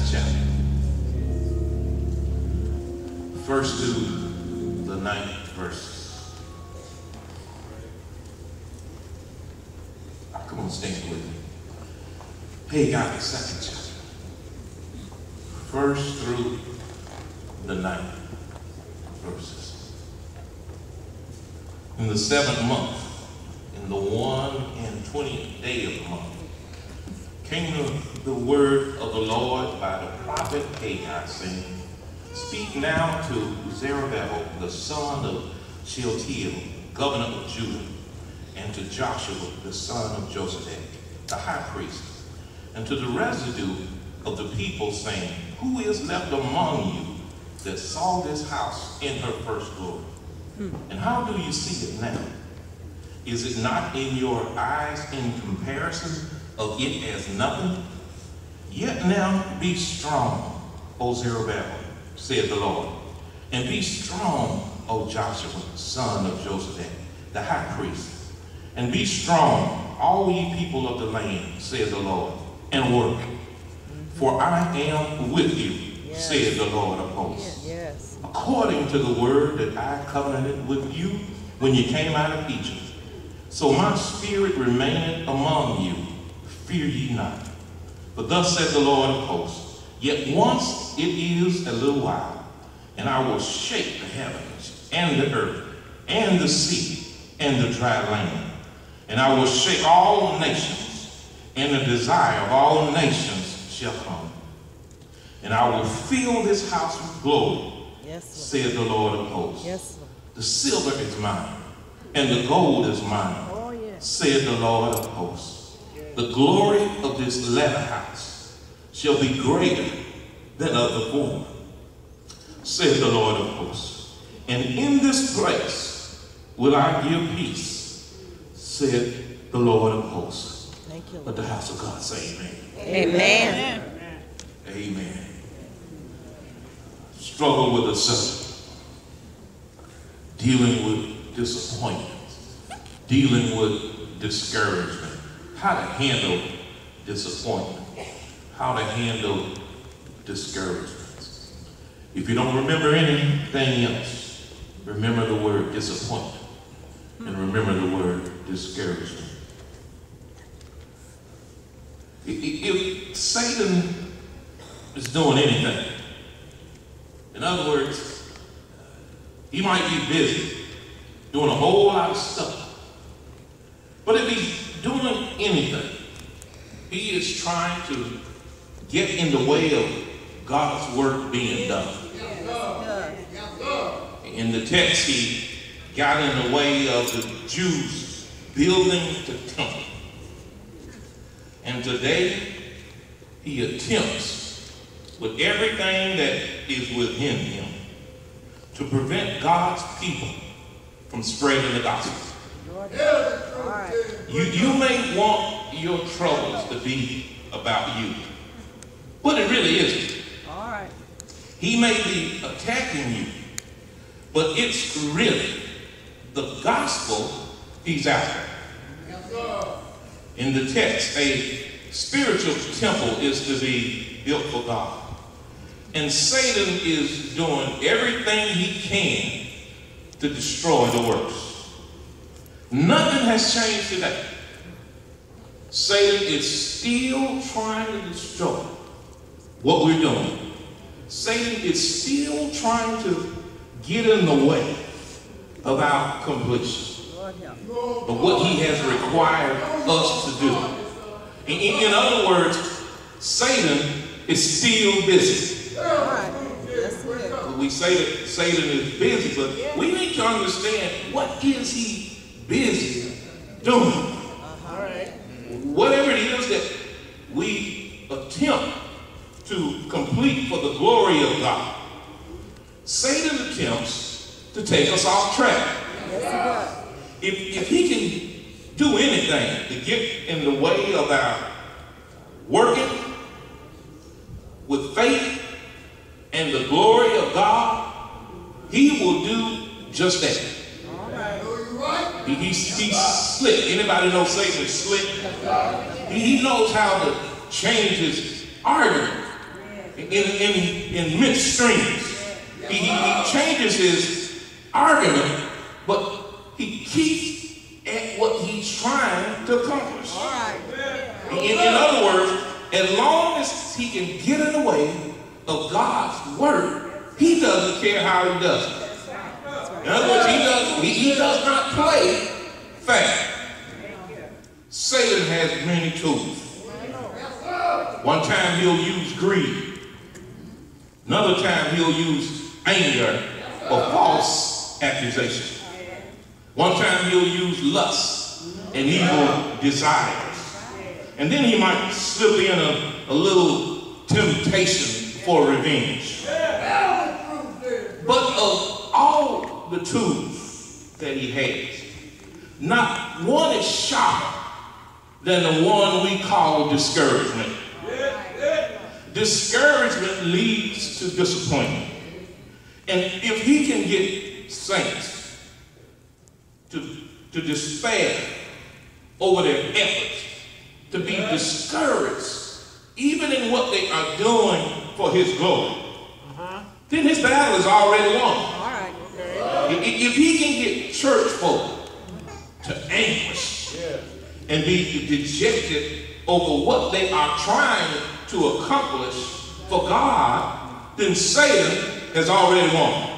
chapter, first to the 9th verse. Come on, stand with me. Haggis, 2nd chapter, first through the 9th verses. In the 7th month, in the 21st day of the month, came the word of the Lord by the prophet Haggis, saying, Speak now to Zerubbabel, the son of Shealtiel, governor of Judah, and to Joshua, the son of Josedek, the high priest, and to the residue of the people, saying, Who is left among you that saw this house in her first glory? And how do you see it now? Is it not in your eyes in comparison of it as nothing? Yet now be strong, O Zerubbabel, said the Lord, and be strong, O Joshua, son of Josedek, the high priest, and be strong, all ye people of the land, said the Lord, and work. For I am with you, said the Lord of hosts. Yes. According to the word that I covenanted with you when you came out of Egypt. So my spirit remaineth among you, fear ye not. But thus said the Lord of hosts, yet once it is a little while, and I will shake the heavens, and the earth, and the sea, and the dry land. And I will shake all nations, and the desire of all nations shall come. And I will fill this house with glory, said the Lord of hosts. Yes, Lord. The silver is mine, and the gold is mine, said the Lord of hosts. The glory of this latter house shall be greater than of the former, said the Lord of hosts. And in this place will I give peace, said the Lord of hosts. Thank you, Lord. Let the house of God say amen. Amen. Amen. Struggle with a subject, dealing with disappointment, dealing with discouragement, how to handle disappointment, how to handle discouragement. If you don't remember anything else, remember the word disappointment and remember the word discouragement. If Satan is doing anything, in other words, he might be busy doing a whole lot of stuff, but if he's doing anything, he is trying to get in the way of God's work being done. In the text, he got in the way of the Jews building the temple. And today, he attempts with everything that is within him to prevent God's people from spreading the gospel. You may want your troubles to be about you, but it really isn't. All right. He may be attacking you, but it's really the gospel he's after. In the text, a spiritual temple is to be built for God. And Satan is doing everything he can to destroy the works. Nothing has changed today. Satan is still trying to destroy what we're doing. Satan is still trying to get in the way of our completion, of what he has required us to do. In other words, Satan is still busy. We say that Satan is busy, but we need to understand, what is he busy doing? Whatever it is that we attempt to complete for the glory of God, Satan attempts to take us off track. If he can do anything to get in the way of our working with faith and the glory of God, he will do just that. He's slick. Anybody know Satan is slick? He knows how to change his argument in midstreams. He changes his argument, but he keeps at what he's trying to accomplish. In other words, as long as he can get in the way of God's word, he doesn't care how he does it. In other words, he does not play fair. Satan has many tools. One time he'll use greed. Another time he'll use anger or false accusation. One time he'll use lust and evil desires. And then he might slip in a little temptation for revenge. But of all the tools that he has, not one is sharper than the one we call discouragement. Discouragement leads to disappointment. And if he can get saints to despair over their efforts, to be discouraged, even in what they are doing for his glory, then his battle is already won. If he can get church folk to anguish and be dejected over what they are trying to accomplish for God, then Satan has already won.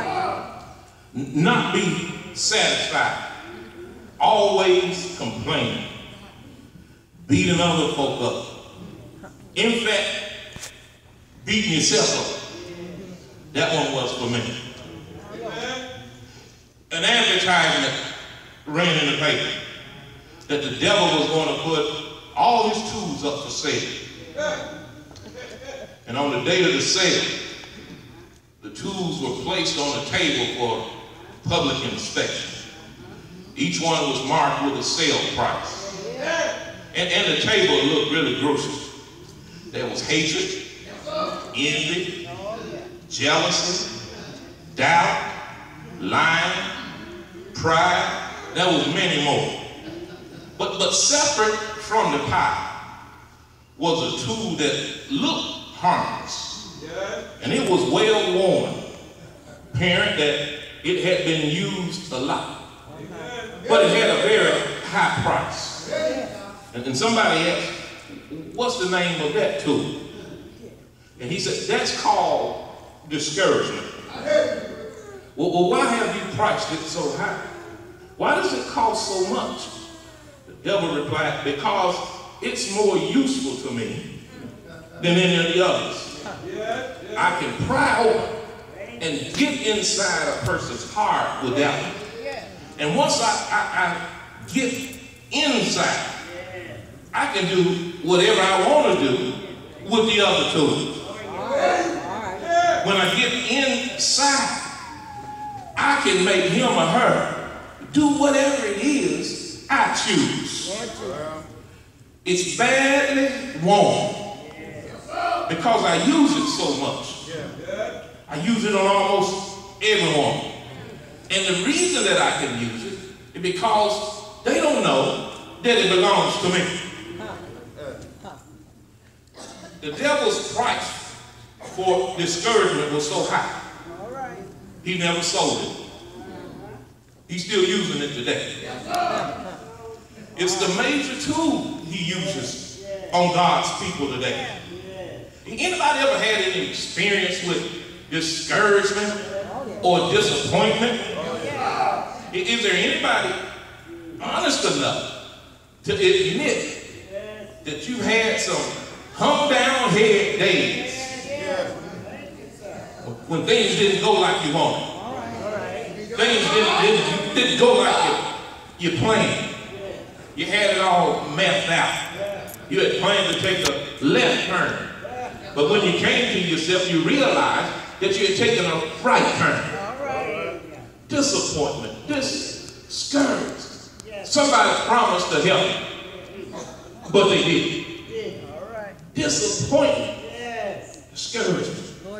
Not be satisfied, always complaining, beating other folk up. In fact, beating yourself up. That one was for me. An advertisement ran in the paper that the devil was going to put all his tools up for sale. And on the day of the sale, the tools were placed on the table for public inspection. Each one was marked with a sale price. And the table looked really gruesome. There was hatred, envy, jealousy, doubt, lying, pride. There was many more. But separate from the pie was a tool that looked harmless. And it was well worn, apparent that it had been used a lot. But it had a very high price. And somebody asked, what's the name of that tool? And he said, that's called discouragement. Well, why have you priced it so high? Why does it cost so much? The devil replied, because it's more useful to me than any of the others. I can pry open and get inside a person's heart without it. And once I get inside, I can do whatever I want to do with the other tools. When I get inside, I can make him or her do whatever it is I choose. It's badly wrong because I use it so much. I use it on almost everyone. And the reason that I can use it is because they don't know that it belongs to me. The devil's price for discouragement was so high. He never sold it. He's still using it today. It's the major tool he uses on God's people today. Anybody ever had any experience with discouragement or disappointment? Is there anybody honest enough to admit that you had some hung down head days when things didn't go like you wanted? Things didn't go like you planned. You had it all mapped out. You had planned to take a left turn. But when you came to yourself, you realized that you had taken a right turn. Disappointment, discouraged. Somebody promised to help, but they didn't. Disappointment, discouragement.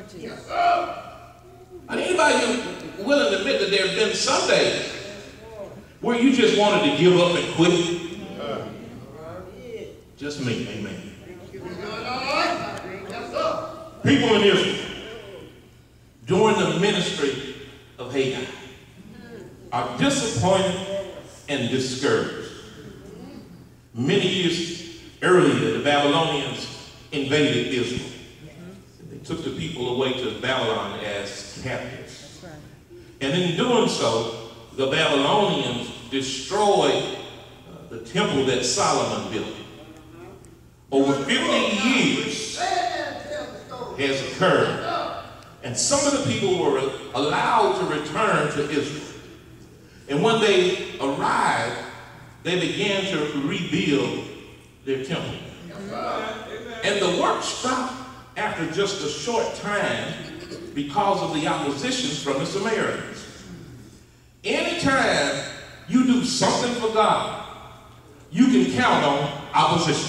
And anybody willing to admit that there have been some days where you just wanted to give up and quit? Just me, amen. people in Israel during the ministry of Haggis are disappointed and discouraged. Many years earlier, the Babylonians invaded Israel. They took the people away to Babylon as captives. And in doing so, the Babylonians destroyed the temple that Solomon built. Over 50 years has occurred, and some of the people were allowed to return to Israel. And when they arrived, they began to rebuild their temple. And the work stopped after just a short time because of the opposition from the Samaritans. Anytime you do something for God, you can count on opposition.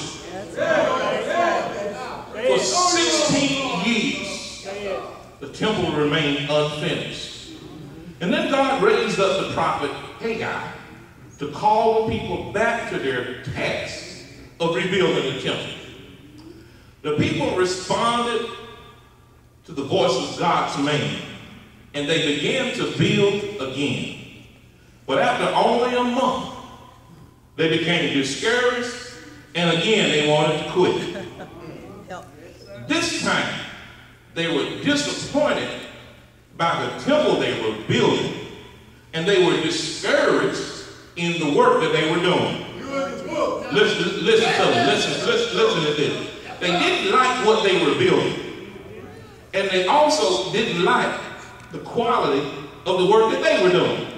For 16 years, the temple remained unfinished. And then God raised up the prophet Haggis to call the people back to their task of rebuilding the temple. The people responded to the voice of God's command, and they began to build again. But after only a month, they became discouraged, and again they wanted to quit. This time, they were disappointed by the temple they were building, and they were discouraged in the work that they were doing. Listen to them. Listen to this. They didn't like what they were building, and they also didn't like the quality of the work that they were doing.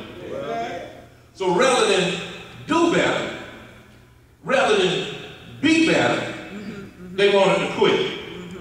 So rather than do better, rather than be better, they wanted to quit.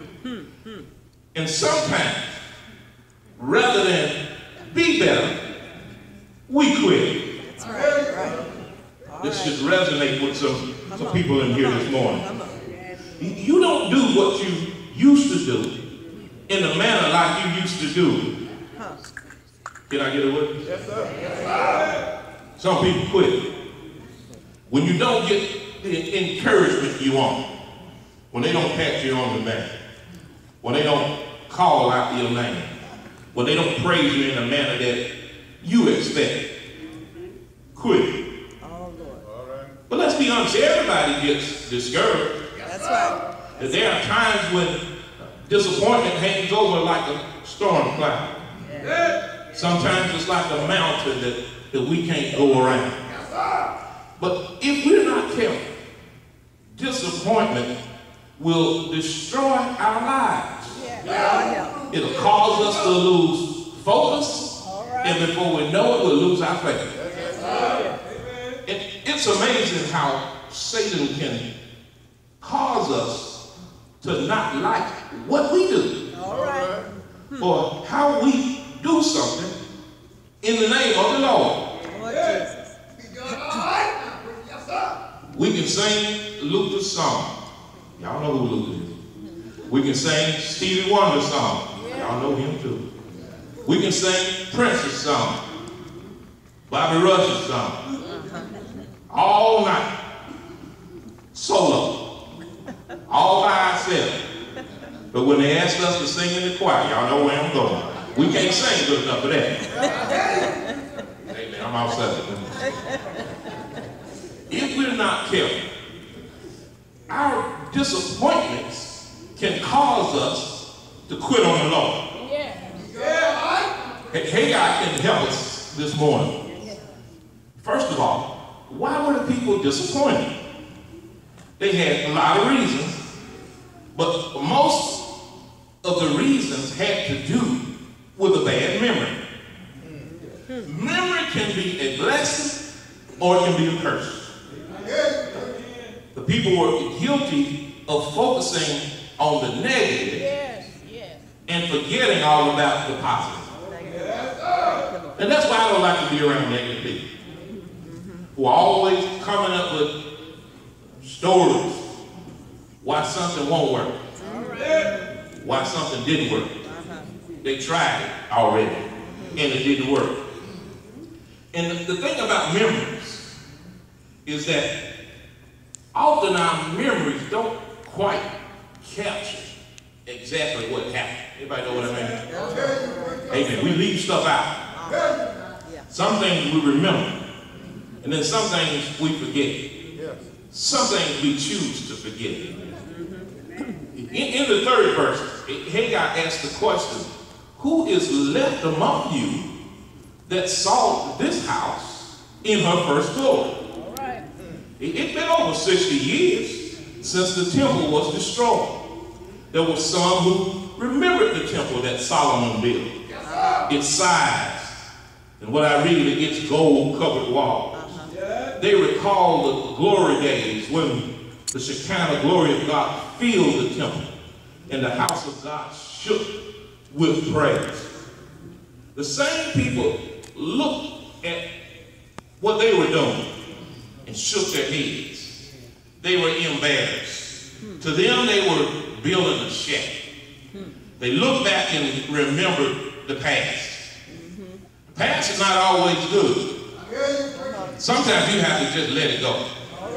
And sometimes, rather than be better, we quit. That's right. This should resonate with some people in here this morning. You don't do what you used to do in the manner like you used to do. Can I get a witness? Yes, sir. Some people quit when you don't get the encouragement you want, when they don't pat you on the back, when they don't call out your name, when they don't praise you in the manner that you expect. Quit. Oh, Lord. All right. But let's be honest, everybody gets discouraged. That's right. There are times when disappointment hangs over like a storm cloud. Yeah. Sometimes it's like a mountain that we can't go around. But if we're not careful, disappointment will destroy our lives. Yeah. It'll cause us to lose focus, and before we know it, we'll lose our faith. It's amazing how Satan can cause us to not like what we do, or how we do something in the name of the Lord. Jesus. We can sing Luther's song. Y'all know who Luther is. We can sing Stevie Wonder's song. Y'all know him too. We can sing Prince's song, Bobby Rush's song, all night, solo, all by ourselves. But when they ask us to sing in the choir, y'all know where I'm going. We can't sing good enough for that. Amen. I'm outside. If we're not careful, our disappointments can cause us to quit on the Lord. Haggis can help us this morning. First of all, why were the people disappointed? They had a lot of reasons, but most of the reasons had to do with a bad memory. Memory can be a blessing or it can be a curse. The people were guilty of focusing on the negative and forgetting all about the positive. And that's why I don't like to be around negative people who are always coming up with stories why something won't work, why something didn't work. They tried it already and it didn't work. And the thing about memories is that often our memories don't quite capture exactly what happened. Everybody know what I mean? Amen. We leave stuff out. Some things we remember, and then some things we forget. Some things we choose to forget. In the third verse, Haggis asked the question, who is left among you that saw this house in her first glory? It's been over 60 years since the temple was destroyed. There were some who remembered the temple that Solomon built, its size, and what I read, its gold-covered walls. They recall the glory days when the Shekinah glory of God filled the temple and the house of God shook with praise. The same people looked at what they were doing and shook their heads. They were embarrassed. To them, they were building a shed. They looked back and remembered the past. The past is not always good. Sometimes you have to just let it go.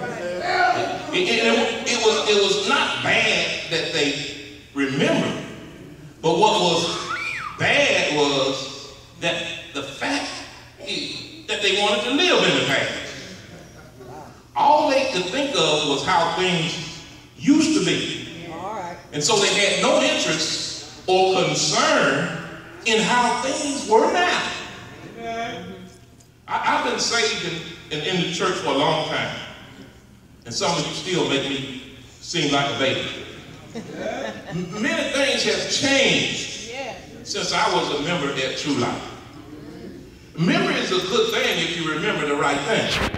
It was not bad that they remembered, but what was bad was that the fact that they wanted to live in the past. All they could think of was how things used to be. And so they had no interest or concern in how things were now. I've been saved in the church for a long time. And some of you still make me seem like a baby. Many things have changed since I was a member at True Life. Memory is a good thing if you remember the right thing.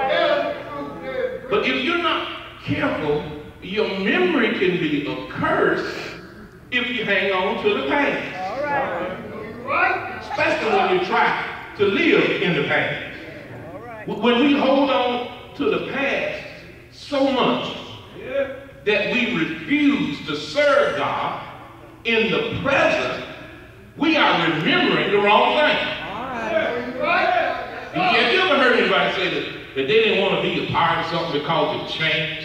But if you're not careful, your memory can be a curse if you hang on to the past. Especially when you try to live in the past. When we hold on to the past so much that we refuse to serve God in the present, we are remembering the wrong thing. Have you ever heard anybody say that they didn't want to be a part of something because it changed?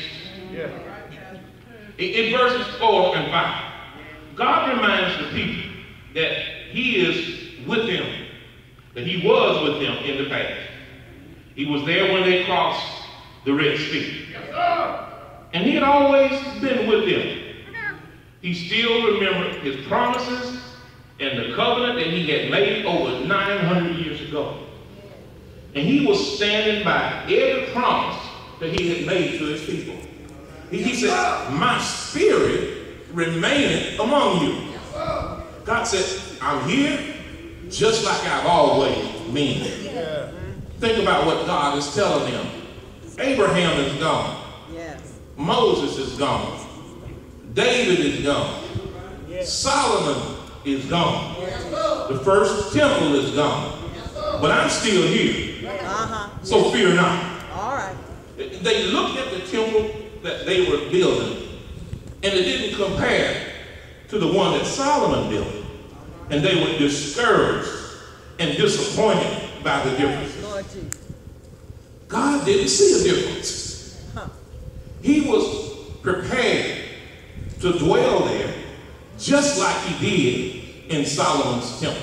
In verses 4 and 5, God reminds the people that he is with them, that he was with them in the past. He was there when they crossed the Red Sea. And he had always been with them. He still remembered his promises and the covenant that he had made over 900 years ago. And he was standing by every promise that he had made to his people. He said, my spirit remaineth among you. God said, I'm here just like I've always been. Think about what God is telling them. Abraham is gone. Moses is gone. David is gone. Solomon is gone. The first temple is gone. But I'm still here. So fear not. They looked at the temple that they were building, and it didn't compare to the one that Solomon built. And they were discouraged and disappointed by the differences. God didn't see a difference. He was prepared to dwell there just like he did in Solomon's temple.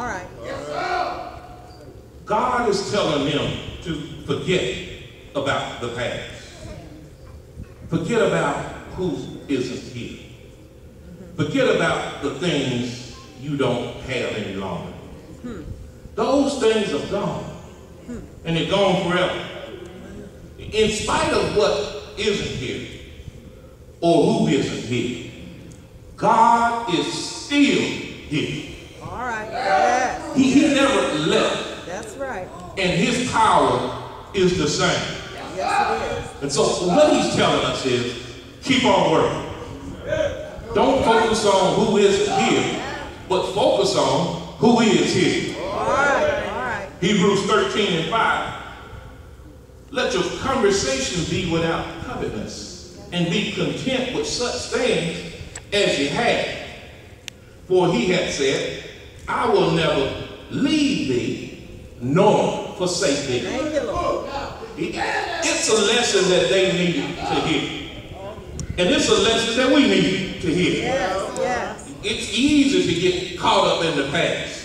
God is telling them to forget about the past. Forget about who isn't here. Forget about the things you don't have any longer. Those things are gone. And they're gone forever. In spite of what isn't here or who isn't here, God is still here. He never left. That's right. And his power is the same. And so what he's telling us is, keep on working. Don't focus on who isn't here, but focus on who is here. Hebrews 13 and 5. Let your conversation be without covetousness, and be content with such things as you have. For he had said, I will never leave thee, nor forsake thee. It's a lesson that they needed to hear. And it's a lesson that we need to hear. Yes. Yes. It's easy to get caught up in the past.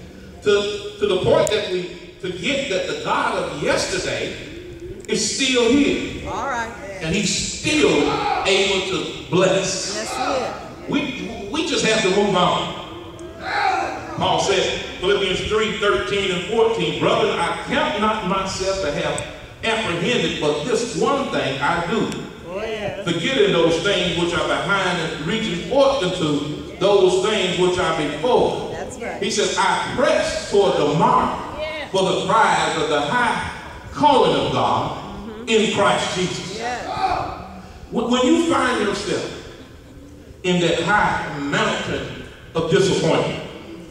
To the point that we forget that the God of yesterday is still here. All right. And he's still able to bless. Yes, We just have to move on. Paul said, Philippians 3:13 and 14, brothers, I count not myself to have apprehended, but this one thing I do. Oh, yes. Forgetting those things which are behind and reaching forth into those things which are before. That's right. He says, I press toward the mark for the prize of the high calling of God in Christ Jesus. Yes. When you find yourself in that high mountain of disappointment,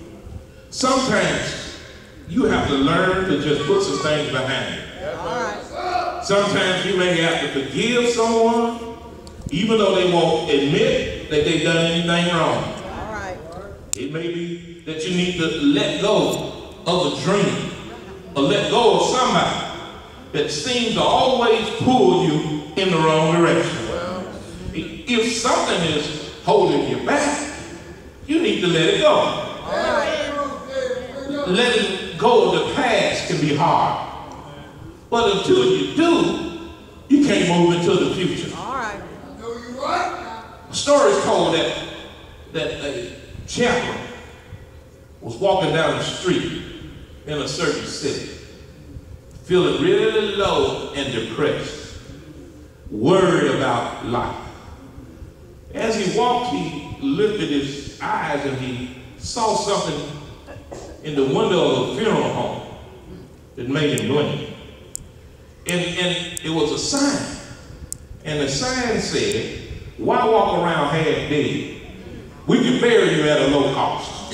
sometimes you have to learn to just put some things behind you. All right. Sometimes you may have to forgive someone, even though they won't admit that they've done anything wrong. All right. It may be that you need to let go of a dream, or let go of somebody that seems to always pull you in the wrong direction. If something is holding you back, you need to let it go. All right. Letting go of the past can be hard. But until you do, you can't move into the future. All right. A story is told that a chaplain was walking down the street in a certain city, feeling really low and depressed, worried about life. As he walked, he lifted his eyes and he saw something in the window of a funeral home that made him blink. And it was a sign. And the sign said, why walk around half dead? We can bury you at a low cost.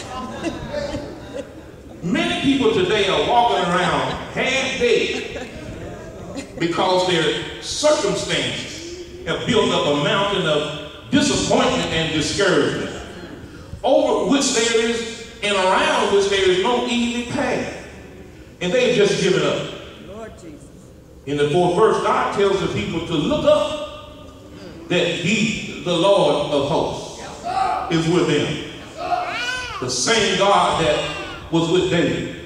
Many people today are walking around half dead because their circumstances have built up a mountain of disappointment and discouragement, over which there is and around which there is no easy path. And they've just given up. Lord Jesus. In the 4th verse, God tells the people to look up, that he, the Lord of hosts, is with them. The same God that was with David.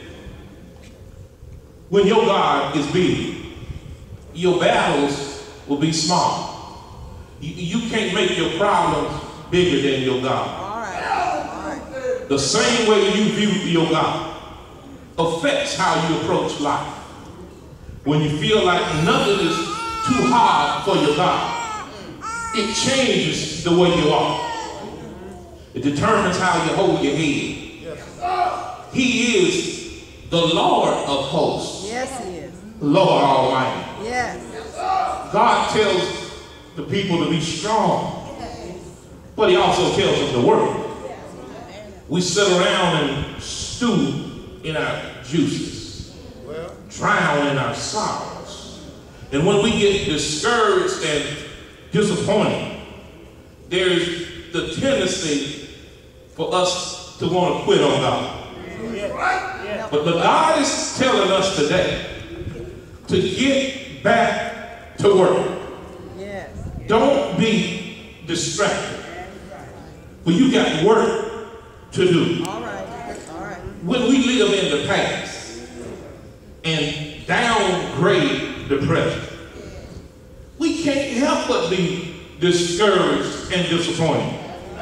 When your God is big, your battles will be small. You can't make your problems bigger than your God. All right. All right. The same way you view your God affects how you approach life. When you feel like nothing is too hard for your God, it changes the way you are. It determines how you hold your head. He is the Lord of hosts. Yes, he is. Lord Almighty. Yes. God tells the people to be strong, but he also tells them to work. We sit around and stew in our juices, drown in our sorrows. And when we get discouraged and disappointed, there's the tendency for us to want to quit on God. But God is telling us today to get back to work. Yes. Don't be distracted. But you got work to do. All right. All right. When we live in the past and downgrade depression, we can't help but be discouraged and disappointed.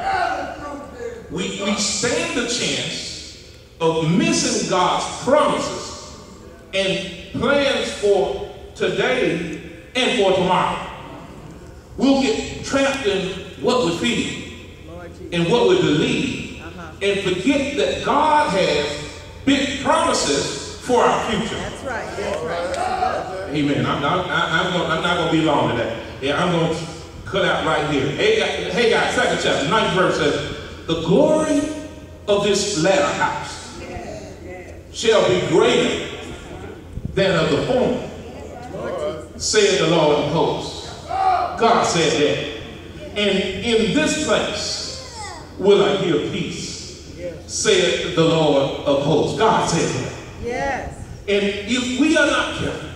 We stand the chance of missing God's promises and plans for today and for tomorrow. We'll get trapped in what we feel and what we believe and forget that God has big promises for our future. That's right. That's right. Amen. I'm not going to be long today. Yeah, I'm going to cut out right here. Haggis, 2nd chapter, 9th verse says, the glory of this latter house shall be greater than of the former, said the Lord of hosts. God said that. And in this place will I give peace, said the Lord of hosts. God said that. Yes. And if we are not careful,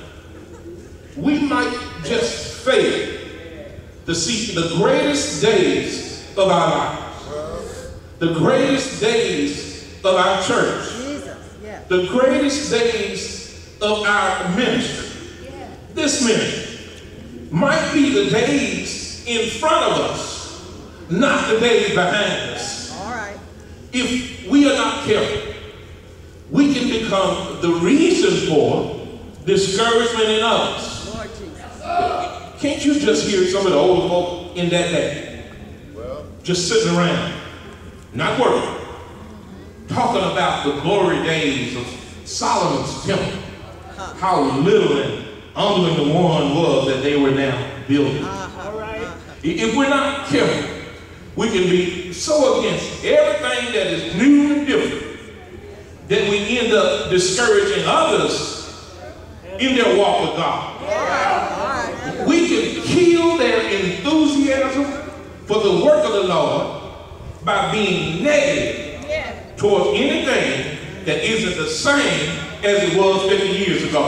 we might just fail to see the greatest days of our lives, the greatest days of our church, Jesus. Yeah. the greatest days of our ministry, this ministry, might be the days in front of us, not the days behind us. All right. If we are not careful, we can become the reason for discouragement in others. Lord Jesus. Can't you just hear some of the older folk in that day? Just sitting around, not working, talking about the glory days of Solomon's temple, how little and humbling the one was that they were now building. All right. If we're not careful, we can be so against everything that is new and different that we end up discouraging others in their walk with God. All right. We can kill their enthusiasm for the work of the Lord by being negative towards anything that isn't the same as it was 50 years ago.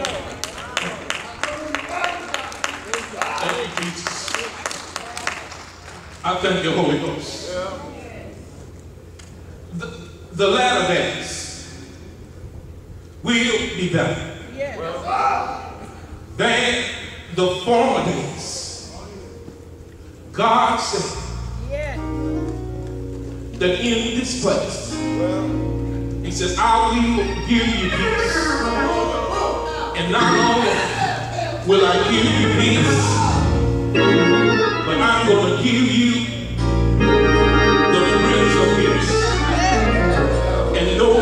Thank you, Jesus. I thank you, Holy Ghost. The latter days will be better than the former days. God said that in this place, he says, I will give you peace. And not only will I give you peace, but I'm going to give you the Prince of Peace. And no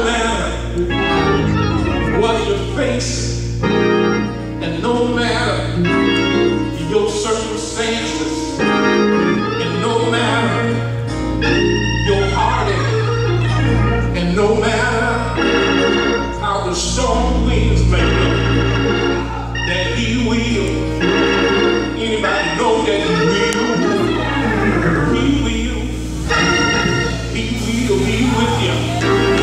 matter what you're facing, and no matter your circumstances, and no matter your heartache, and no matter how the storm winds may blow, that he will. Anybody know that he will? He will. He will be with you.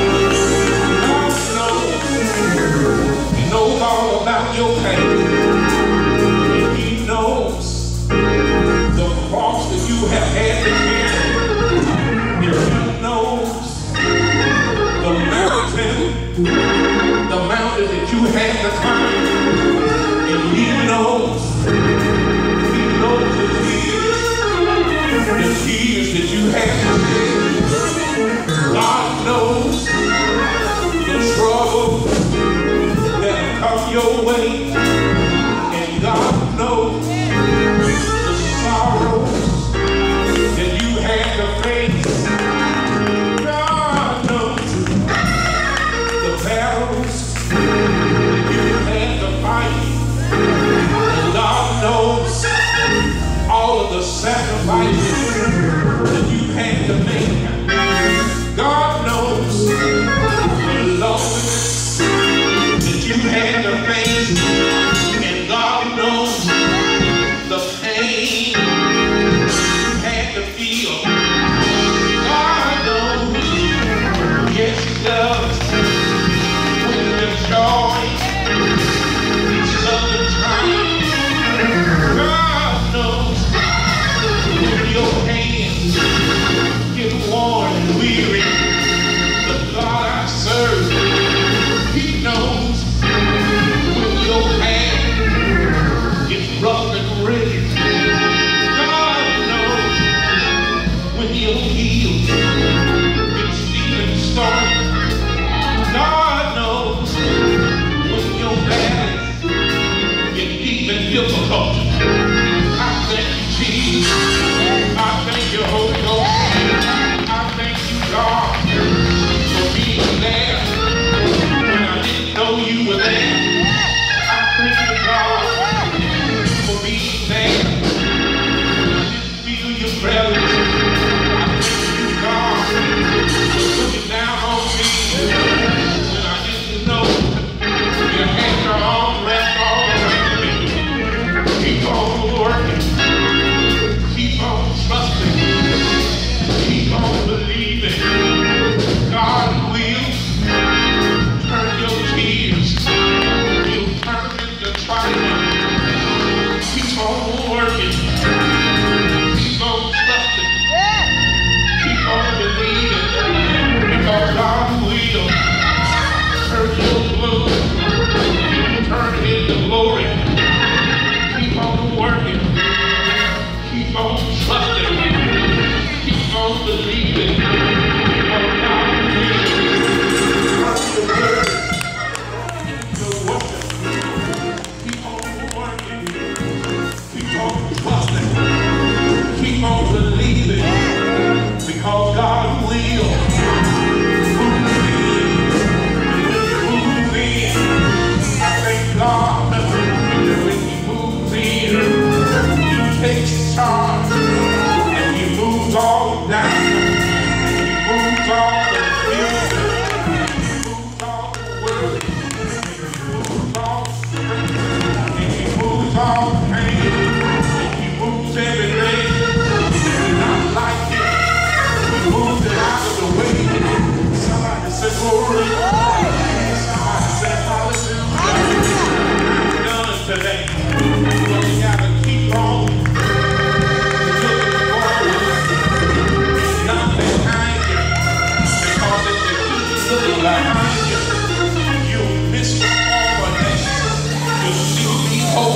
He knows all about your pain. And he knows the cross that you have had to carry. And he knows the mountain that you had to climb. And he knows the tears that you had to shed. God knows the trouble that come your way, and God knows the sorrows that you had to face. God knows the battles that you had to fight, and God knows all of the sacrifices that you had to make. God knows the losses that you had to face.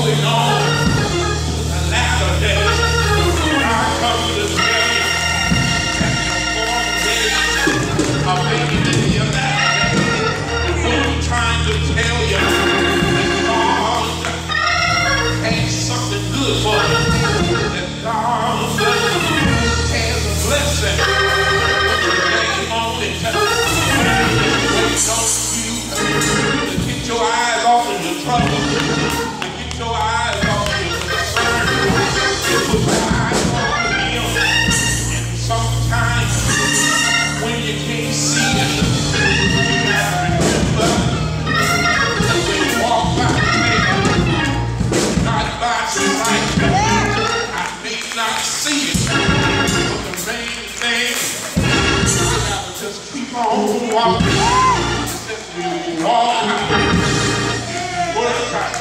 holding on to the latter days. I come to tell you that your former days are making it in your latter days. What I'm trying to tell you is God has something good for you. That God has a blessing. Put your name on it. Wait on you to get your eyes off of your trouble, to get your eyes off of your concern, to put your eyes on Him. And sometimes when you can't see it, you gotta remember that when you walk by faith, not by sight, I may not see it, but the main thing, I gotta just keep on walking. Walk out, work out,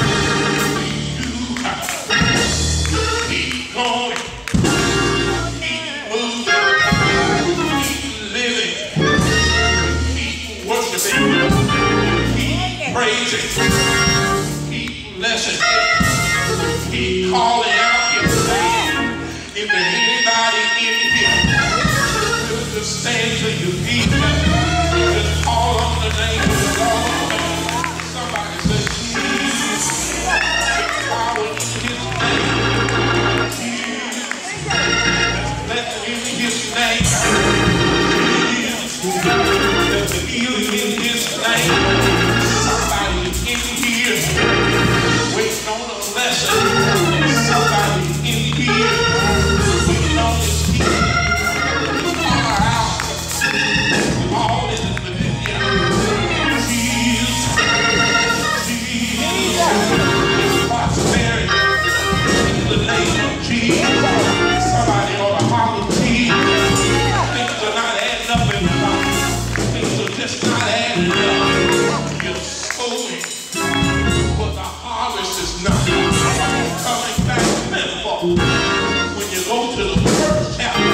do out, keep going, keep moving, keep living, keep worshiping, keep praising, keep blessing, keep calling out His name. If there's anybody in here who will just stand to your feet, just call on the name of the Lord. Somebody say, Jesus. There's power in His name. Jesus. There's blessing in His name. Jesus. There's healing in His name. Somebody in here waiting on a blessing. Somebody in here waiting on His healing. All in the prosperity in the name of Jesus. Somebody ought to holler Jesus. Things are not adding up in the life. Things are just not adding up. You're sowing, but the harvest is not coming back plentiful. When you go to the first chapter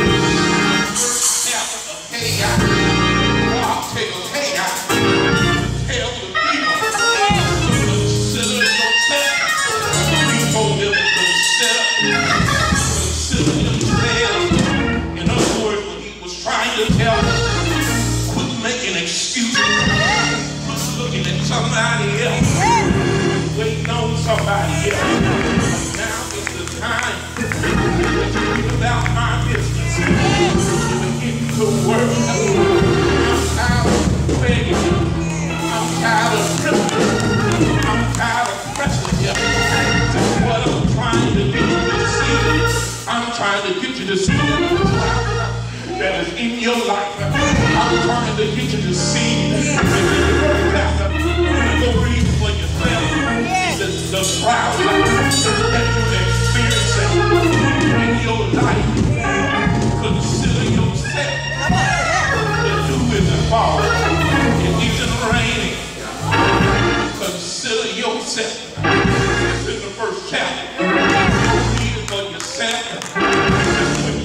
of Haggis, God tells Haggis, tell the people to consider yourself. He told them to consider themselves. In other words, what he was trying to tell them, quit making excuses. Quit looking at somebody else, waiting on somebody else. Now is the time to get about my business. To begin to work. I'm tired of begging you. I'm tired of crippling. I'm tired of pressing you. That's what I'm trying to get you to see. I'm trying to get you to see that is in your life. I'm trying to get you to see that you go read for yourself. The trials that you're experiencing in your life. Consider yourself. The dew isn't falling. It isn't raining. Consider yourself. It's in the first chapter. Read it for yourself. When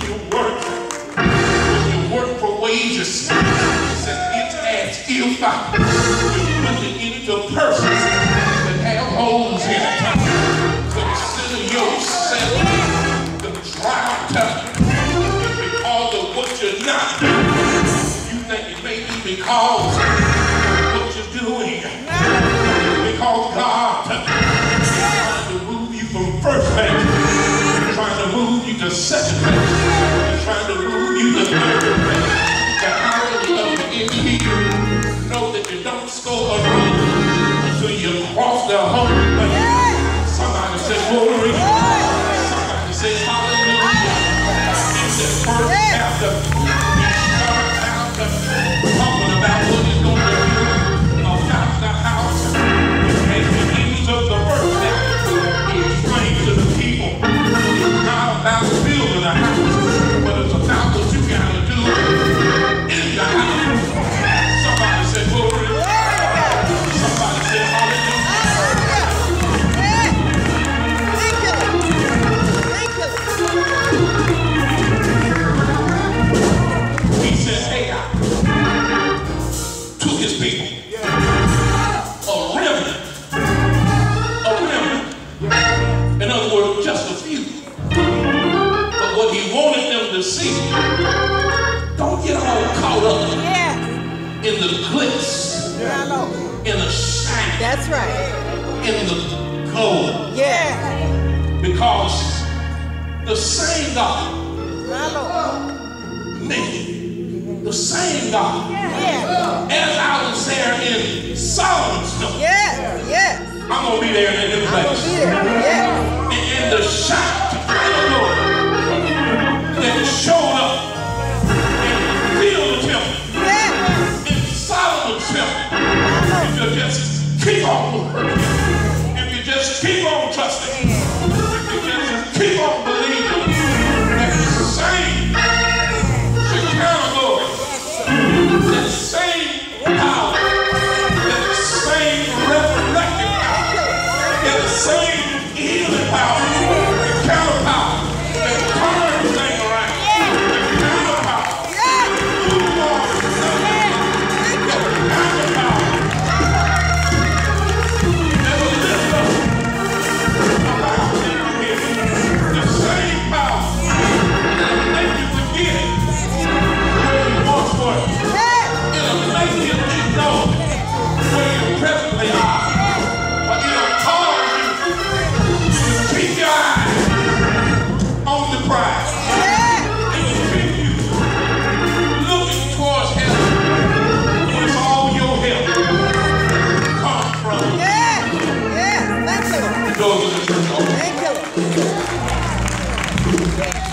you work for wages, it says it's as if you put it into purses that have holes in it. Consider yourself the drought because of what you're not doing. You think it may be because of what you're doing. Because God is trying to move you from first base. He's trying to move you to second base. He's trying to move you to third base. The irony of it in here, know that you don't score a run until you cross the home base. Somebody say glory. Somebody say hallelujah. In the first chapter, he starts out talking about what he's going to do about the house. And the end of the first chapter, he explains to the people, it's not about building a house, but it's about what you got to do in the house. Somebody say glory. Somebody say hallelujah. He says, hey, to his people, a remnant caught up Yes. in the glitz, My Lord. in the shine, That's right. in the gold. Yes. Because the same God, My Lord. the same God, Yes. as I was there in Solomon's temple, Yes. Yes. I'm going to be there in the I'm gonna place. be there. Yes. In the shine of the Lord that showed up and filled the temple. Yes. In Solomon's temple, if you just keep on working, if you just keep on trusting, if you just keep on believing, that the same Shekinah glory, that same power, that same resurrecting power, that same healing power, the counter power that turns things around, the counter power that moves on, the counter power that will lift up about here, the same power that will make you forget where you once were. It'll make you know where you presently are, but it'll cause you to keep your eyes on the prize. It will keep you looking towards heaven, where all your help comes from. Yes. Yes. Thank you, Lord. The doors of the church open. Thank you, Lord.